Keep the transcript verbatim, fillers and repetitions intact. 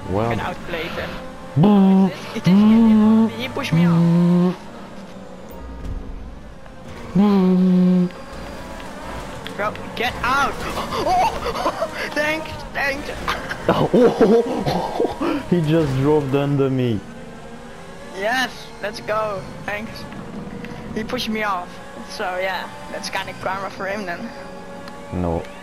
Well. Can outplay him. Oh, it is, it is, he pushed me off. Bro, get out! Oh, thanks, thanks. Oh, he just drove under me. Yes, let's go. Thanks. He pushed me off. So yeah, that's kind of karma for him then. No.